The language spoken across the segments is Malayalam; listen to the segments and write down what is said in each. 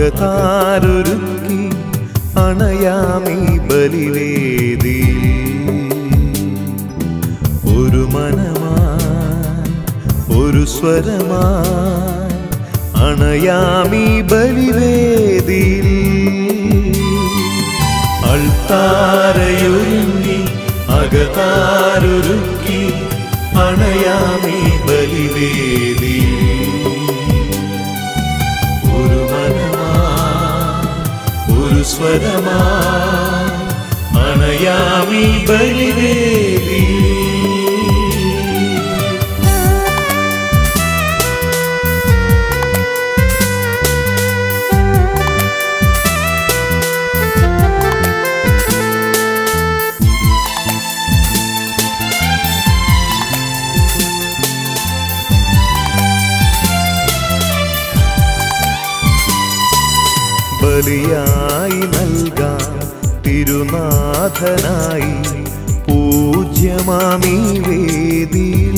അകതാരൊരുക്കി അണയാമീ ബലിവേദി ഒരു മനമായി ഒരു സ്വരമായി അണയാമീ ബലിവേദി അൾത്താരയൊരുങ്ങി അകതാരൊരുക്കി അണയാമീ ബലിവേദി ഒരു മനമായി ഒരു സ്വരമായി അണയാമീ ബലിവേദി ബലിയായി നൽകാം തിരുനാഥനായി പൂജ്യമാമീ വേദിയിൽ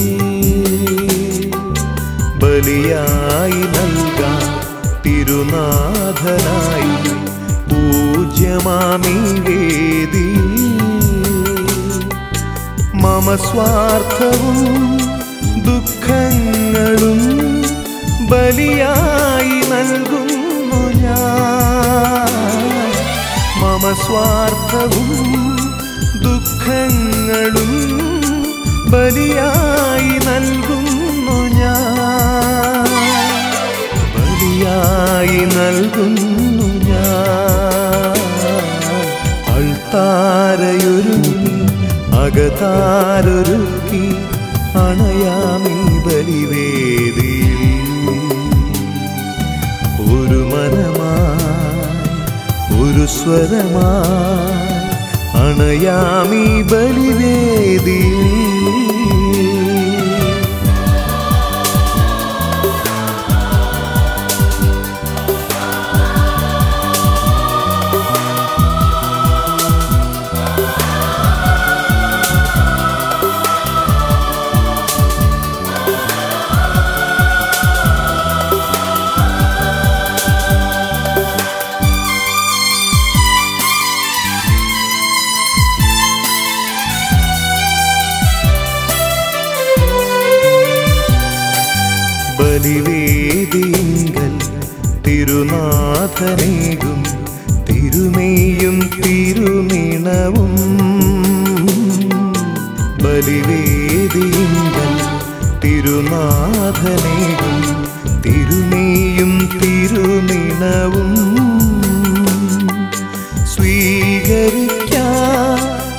ബലിയായി നൽകാം തിരുനാഥനായി പൂജ്യമാമീ വേദിയിൽ മമ സ്വാർത്ഥവും ദുഃഖങ്ങളും ബലിയായി നൽകും മമ സ്വാർത്ഥവും ദുഃഖങ്ങളും ബലിയായി നൽകുന്നു ഞാൻ ബലിയായി നൽകുന്നു ഞാൻ അൾത്താരയൊരുങ്ങി അകതാരൊരുക്കി അണയാമീ ബലിവേദി ഒരു മനമായി ഒരു സ്വരമായി അണയാമീ ബലിവേദി ബലിവേദിയിങ്കൽ തിരുനാഥനേകും തിരുമേയും തിരുനിണവും ബലിവേദിയിങ്കൽ തിരുനാഥനേകും തിരുമേയും തിരുനിണവും സ്വീകരിക്കാം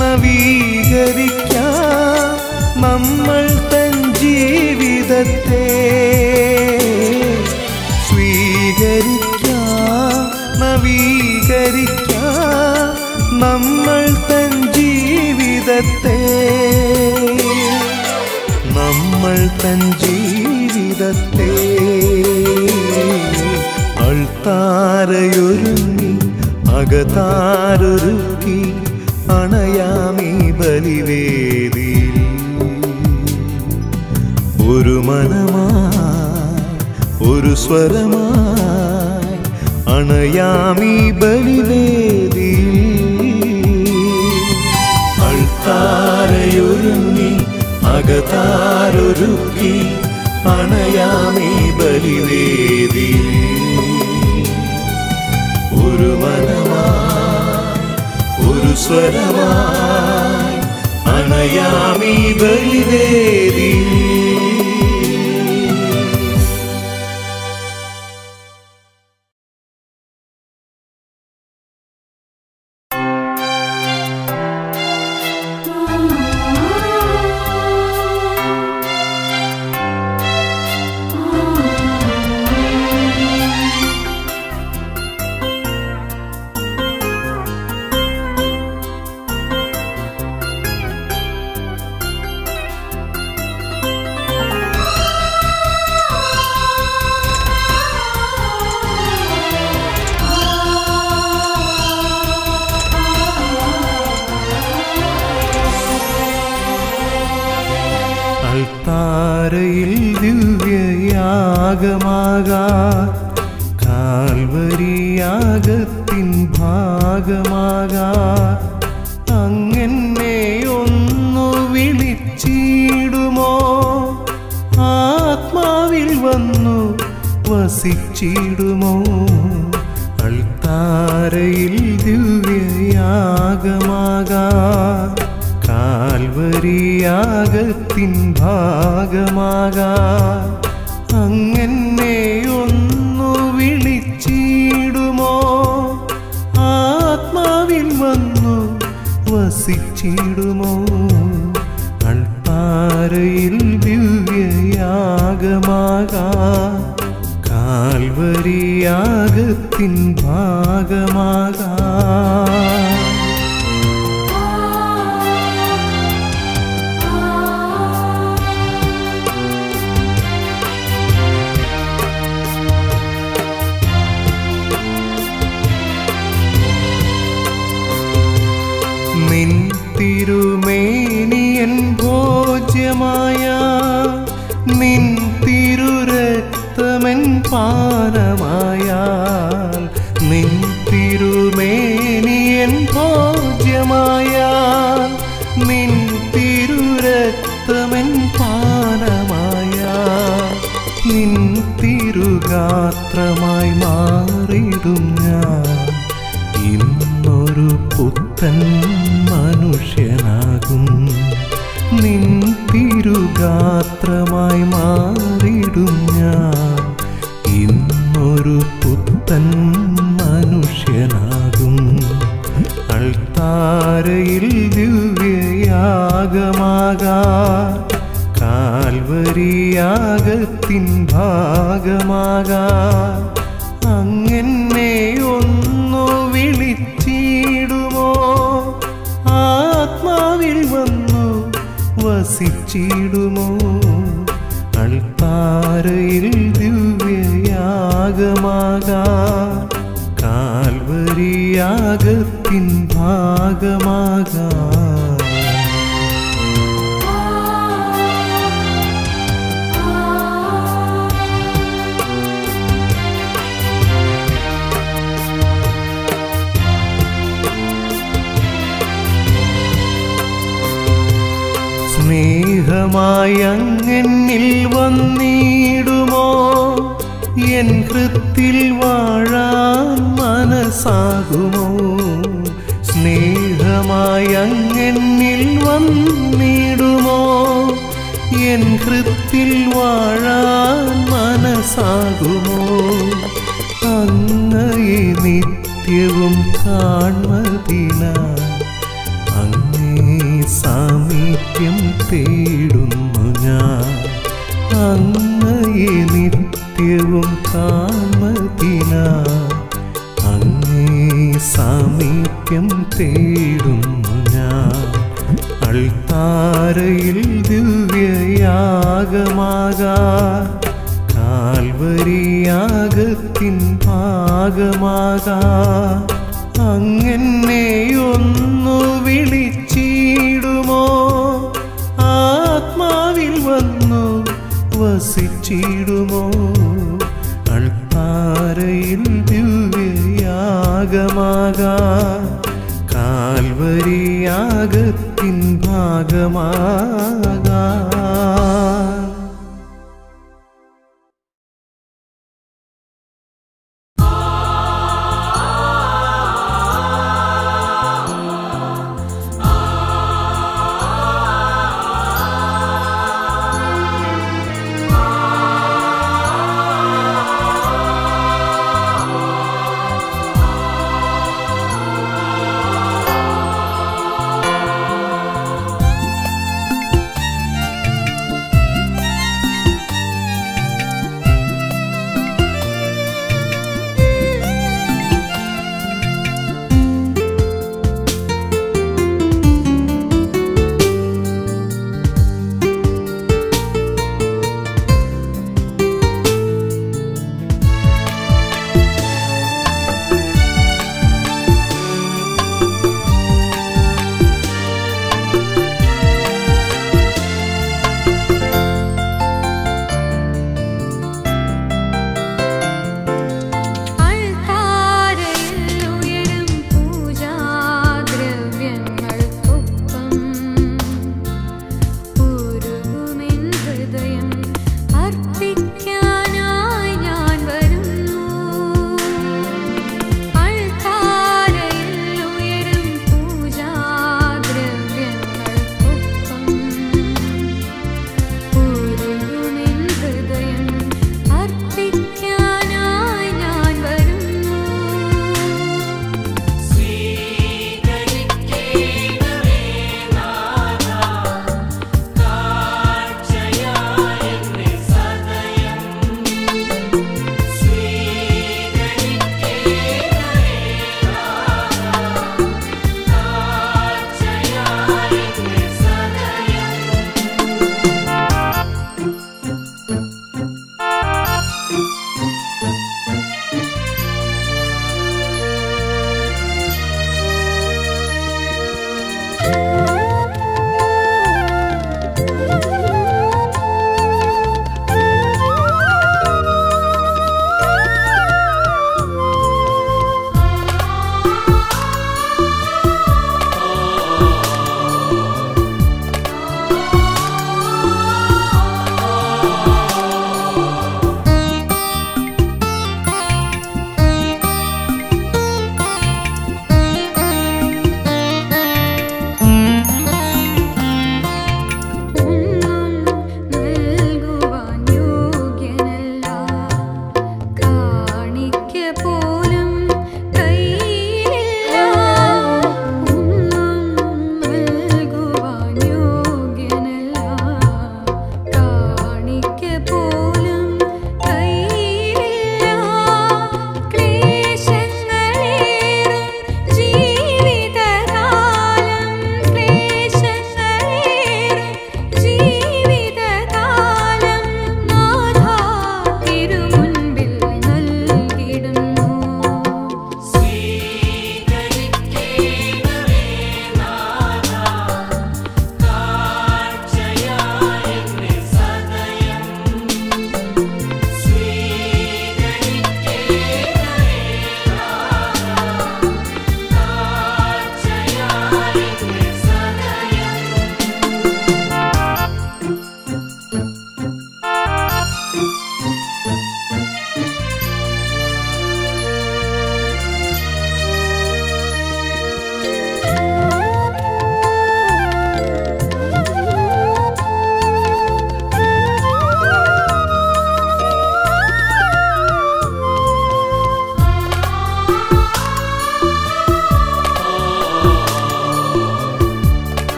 നവീകരിക്കാം നമ്മൾ തൻ ജീവിതത്തെ സ്വീകരിക്കാം നവീകരിക്കാം നമ്മൾ തൻ ജീവിതത്തെ നമ്മൾ തൻ ജീവിതത്തെ അൾത്താരയൊരുങ്ങി അകതാരൊരുക്കി അണയാമീ ബലിവേദി ഒരു മനമായി ഒരു സ്വരമായി അണയാമീ ബലിവേദി അൾത്താരയൊരുങ്ങി അകതാരൊരുക്കി അണയാമീ ബലിവേദി ഒരു മനമായി ഒരു സ്വരമായി അണയാമീ ബലിവേദി അൾത്താരയിൽ ദിവ്യയാഗമാകാൻ കാൽവരി ഭാഗമാകാൻ അങ്ങനെ ഒന്നു വിളിച്ചിടുമോ? ആത്മാവിൽ വന്നു വസിച്ചിടുമോ? അൾത്താരയിൽ ദിവ്യയാഗമാകാൻ കാൽവരിയാഗത്തിൻ ഭാഗമാകാൻ അങ്ങനെ ഒന്നു വിളിച്ചിടുമോ? ആത്മാവിൽ വന്നു വസിച്ചിടുമോ? അൾത്താരയിൽ ദിവ്യയാഗമാകാൻ കാൽവരിയാഗത്തിൻ ഭാഗമാകാൻ നിൻ തിരുമേനിയൻ ഭോജ്യമായ നിൻ തിരുരക്തമൻ പാനമായാൽ നിൻ തിരുമേനിയൻ ഭോജ്യമായാൽ നിൻ തിരുരക്തമൻ പാനമായാൽ നിൻ തിരുഗാത്രമായി മാറിടും ഞാൻ ഇന്നൊരു പുത്തൻ മനുഷ്യനാകും നിൻ തിരുഗാത്രമായി മാറിടും ഞാൻ ഇന്നൊരു പുത്തൻ മനുഷ്യനാകും അൾത്താരയിൽ ദിവ്യയാഗമാകാൻ കാൽവരിയാഗത്തിൻ ഭാഗമാകാൻ അങ്ങനെ ഒന്നു വിളിച്ചിടുമോ? ആത്മാവിൽ വന്നു വസിച്ചിടുമോ? അൾത്താരയിൽ ദിവ്യയാഗമാകാൻ കാൽവരിയാഗത്തിൻ ഭാഗമാകാൻ സ്നേഹമായി അങ്ങെന്നിൽ വന്നിടുമോ? എൻ ഹൃത്തിൽ വാഴാൻ മനസ്സാകുമോ? സ്നേഹമായി അങ്ങെന്നിൽ വന്നിടുമോ? എൻ ഹൃത്തിൽ വാഴാൻ മനസ്സാകുമോ? അങ്ങയെ നിത്യവും കാൺമതിനായി സാമീപ്യം തേടുന്നു ഞാൻ അങ്ങയെ നിത്യവും കാൺമതിനായി അങ്ങേ സാമീപ്യം തേടുന്നു ഞാൻ അൾത്താരയിൽ ദിവ്യയാഗമാകാൻ കാൽവരിയാഗത്തിൻ ഭാഗമാകാൻ അങ്ങനെ ഒന്നു വിളിച്ചിടുമോ? ആത്മാവിൽ വന്നു വസിച്ചിടുമോ? അൾത്താരയിൽ ദിവ്യയാഗമാകാൻ കാൽവരിയാഗത്തിൻ ഭാഗമാകാൻ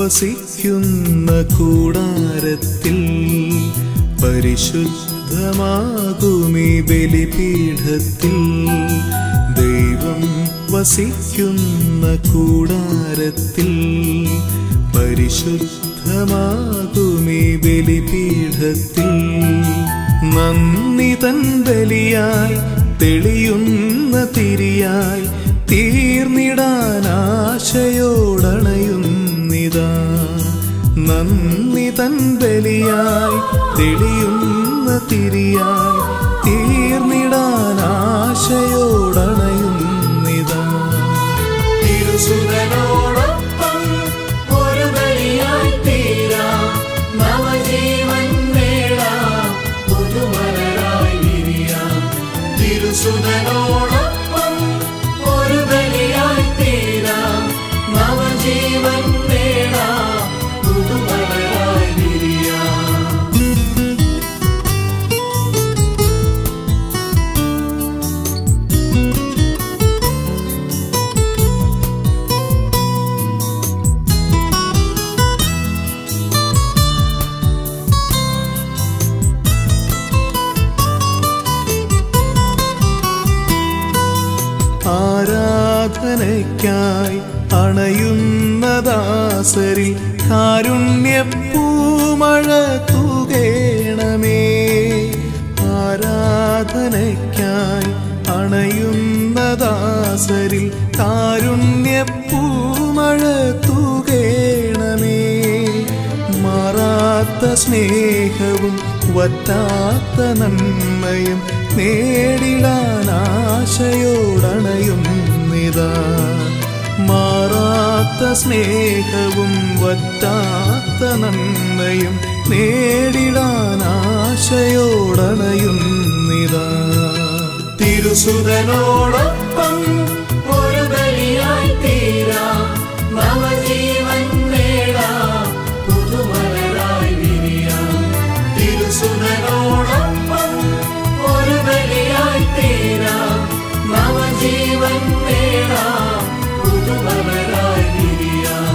വസിക്കുന്ന കൂടാരത്തിൽ പരിശുദ്ധമാകുമീ ബലിപീഠത്തിൽ ദൈവം വസിക്കുന്ന കൂടാരത്തിൽ പരിശുദ്ധമാകുമീ ബലിപീഠത്തിൽ നന്ദി തൻ ബലിയായി തെളിയുന്ന തിരിയായി തീർന്നിടാനാശയോടണയുന്നിതാ നന്ദി തൻ ബലിയായി തെളിയുന്ന തിരിയായി തീർന്നിടാനാശയോടണയുന്നിതാ തിരുസുതനോടൊപ്പം ഒരു ബലിയായി തീരാം നവജീവൻ നേടാം പുതുമലരായി വിരിയാം തിരുസുതനോടൊപ്പം ഒരു ബലിയായി തീരാം നവജീവൻ നേടാം പുതുമലരായി വിരിയാം ആരാധനയ്ക്കായി അണയുന്ന ദാസരിൽ കാരുണ്യപ്പൂമഴ തൂകേണമേ ആരാധനയ്ക്കായി അണയുന്ന ദാസരിൽ കാരുണ്യപ്പൂമഴ തൂകേണമേ മാറാത്ത സ്നേഹവും വറ്റാത്ത നന്മയും നേടിടാനാശയോടണയുന്നിതാ മാറാത്ത സ്നേഹവും വറ്റാത്ത നന്മയും നേടിടാനാശയോടണയുന്നിതാ തിരുസുതനോടൊപ്പം ഒരു ബലിയായി തീരാം നവജീവൻ നേടാം പുതുമലരായി വിരിയാം തിരുസുതനോടൊപ്പം ഒരു ബലിയായി തീരാം നവജീവൻ നേടാം പുതുമലരായി വിരിയാം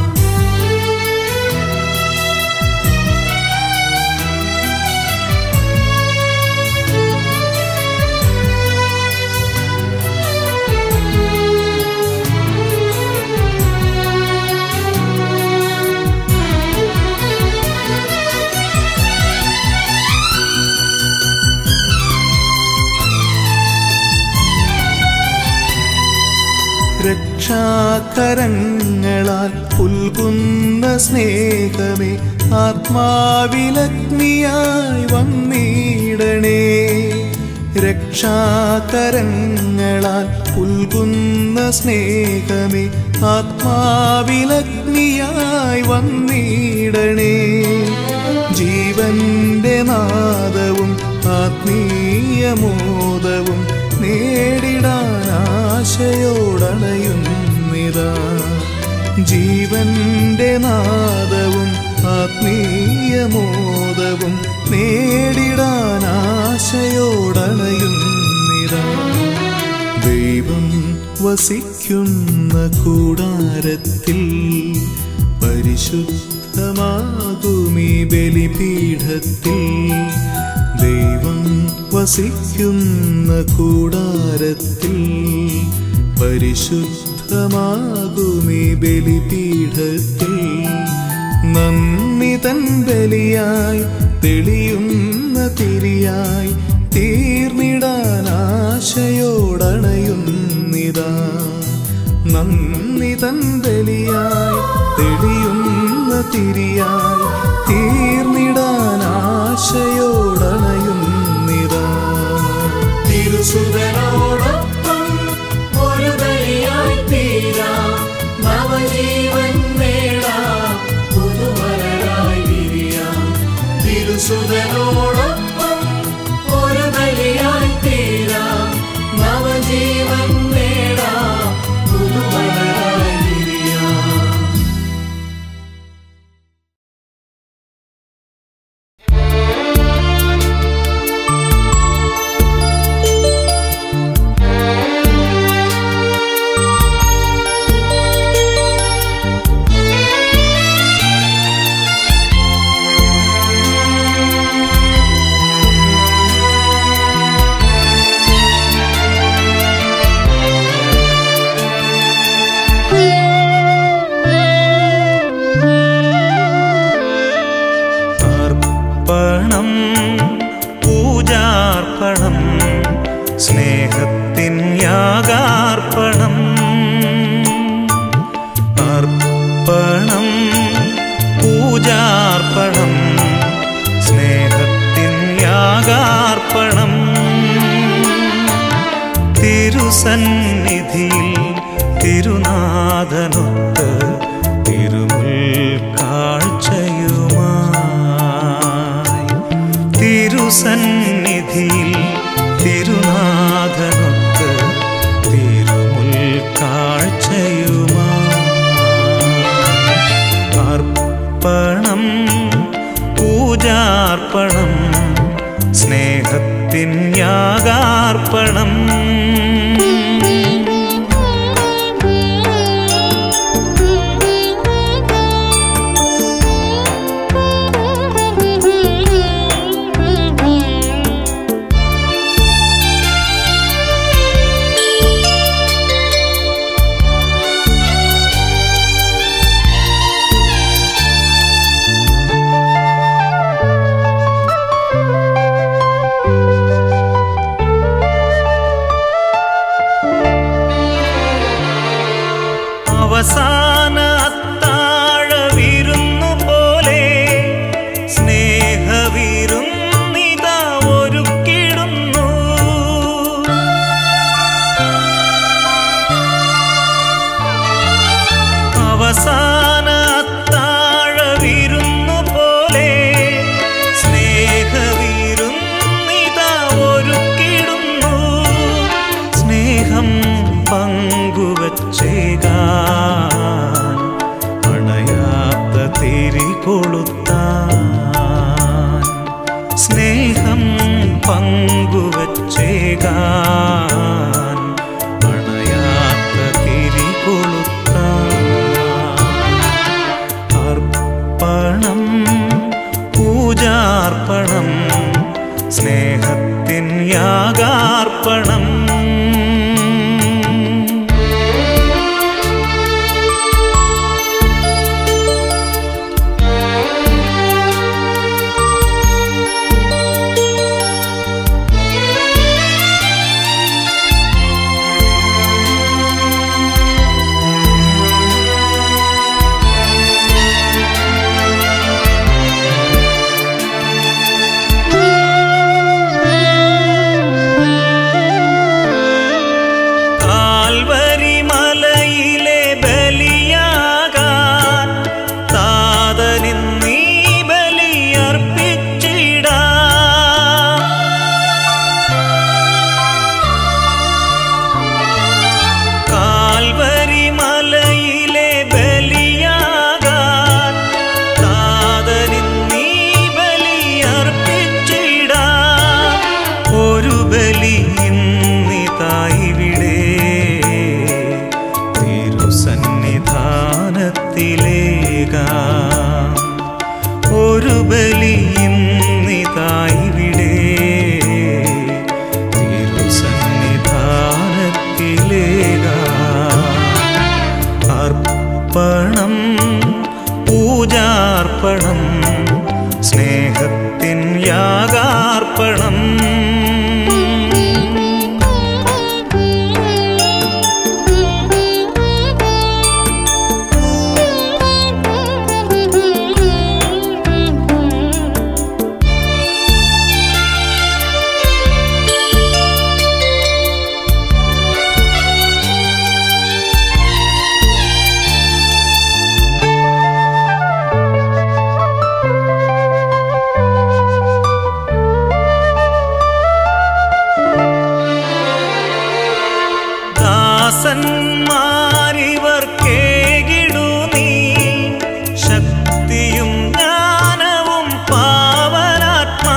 രക്ഷാകരങ്ങളാൽ പുൽകുന്ന സ്നേഹമേ ആത്മാവിലഗ്നിയായി വന്നിടണേ രക്ഷാകരങ്ങളാൽ പുൽകുന്ന സ്നേഹമേ ആത്മാവിലഗ്നിയായി വന്നിടണേ ജീവന്റെ നാദവും ആത്മീയമോദവും നേടിടാനാശയോടണയുന്നിതാ ജീവന്റെ നാദവും ആത്മീയമോദവും നേടിടാനാശയോടണയുന്നിതാ ദൈവം വസിക്കുന്ന കൂടാരത്തിൽ പരിശുദ്ധമാകുമീ ബലിപീഠത്തിൽ ദൈവം വസിക്കുന്ന കൂടാരത്തിൽ പരിശുദ്ധമാകുമീ ബലിപീഠത്തിൽ നന്ദി തൻ ബലിയായി തെളിയുന്ന തിരിയായി തീർന്നിടാനാശയോടണയുന്നിതാ നന്ദി തൻ ബലിയായി തെളിയുന്ന തിരിയായി തീർന്നിടാനാശയോടണയുന്നിതാ തിരുസുതനോടൊപ്പം ഒരു ബലിയായി തീരാം നവജീവൻ നേടാം പുതുമലരായി വിരിയാം തിരുസുതനോടൊപ്പം ഒരു ബലിയായി തീരാം നവജീവൻ നേടാം പുതുമലരായി വിരിയാം സ്നേഹത്തിൻ യാഗാർപ്പണം അർപ്പണം പൂജാർപ്പണം സ്നേഹത്തിൻ യാഗാർപ്പണം തിരുസന്നിധിയിൽ തിരുനാഥനൊത്ത് തിരുമുൽ കാഴ്ചയുമായി തിരുസന്നിധിയിൽ തിരുനാഥനൊത്ത് തിരുമുൽ കാഴ്ചയുമായി അർപ്പണം പൂജാർപ്പണം സ്നേഹത്തിൻ യാഗാർപ്പണം അവസാന അത്താഴവിരുന്നു പോലെ സ്നേഹവിരുന്നിതാ ഒരുക്കിടുന്നു അവസാന അത്താഴവിരുന്നു പോലെ സ്നേഹവിരുന്നിതാ ഒരുക്കിടുന്നു സ്നേഹം പങ്കുവച്ചേകാൻ അണയാത്ത തിരികൊളുത്താൻ സ്നേഹം പങ്കുവച്ചേകാൻ അണയാത്ത തിരികൊളുത്താൻ അർപ്പണം പൂജാർപ്പണം സ്നേഹത്തിൻ യാഗാർപ്പണം ഒരു ബലി ഇന്നിതായിവിടെ തിരുസന്നിധാനത്തിലേകാം അർപ്പണം പൂജാർപ്പണം സ്നേഹത്തിൻ യാഗാർപ്പണം ദാസന്മാരിവർക്കേകിടു നീ ശക്തിയും ജ്ഞാനവും പാവനാത്മാ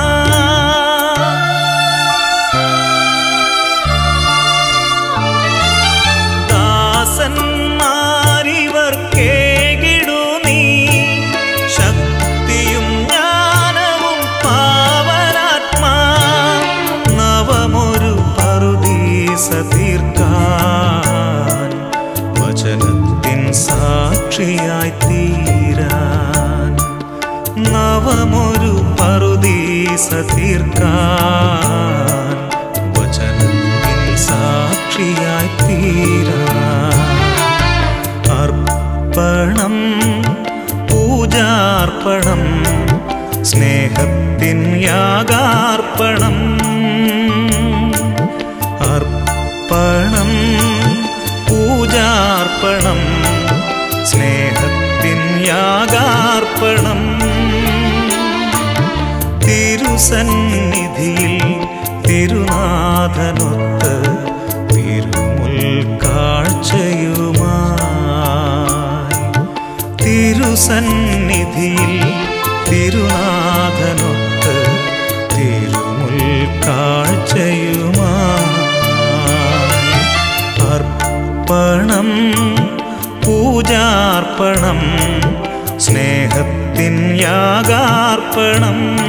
ദാസന്മാരിവർക്കേകിടു നീ ശക്തിയും ജ്ഞാനവും പാവനാത്മാ നവമൊരു പറുദീസ തീർക്കാൻ വചനത്തിൻ സാക്ഷിയായി തീരാൻ നവമൊരു പറുദീസ തീർക്കാൻ വചനത്തിൻ പൂജാർപ്പണം സ്നേഹത്തിൻ യാഗാർപ്പണം തിരുസന്നിധിയിൽ തിരുനാഥനൊത്ത് തിരുമുൽ കാഴ്ചയുമായി തിരുസന്നിധിയിൽ തിരുനാഥനൊത്ത് തിരുമുൽ കാഴ്ചയുമായി അർപ്പണം പൂജാർപ്പണം സ്നേഹത്തിൻ യാഗാർപ്പണം